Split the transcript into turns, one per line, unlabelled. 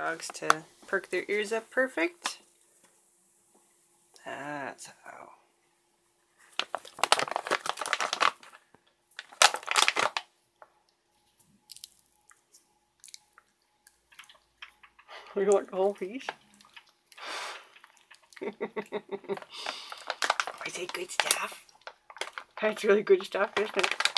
dogs to perk their ears up perfect. That's how. You want the whole piece? I say good stuff. That's really good stuff, isn't it?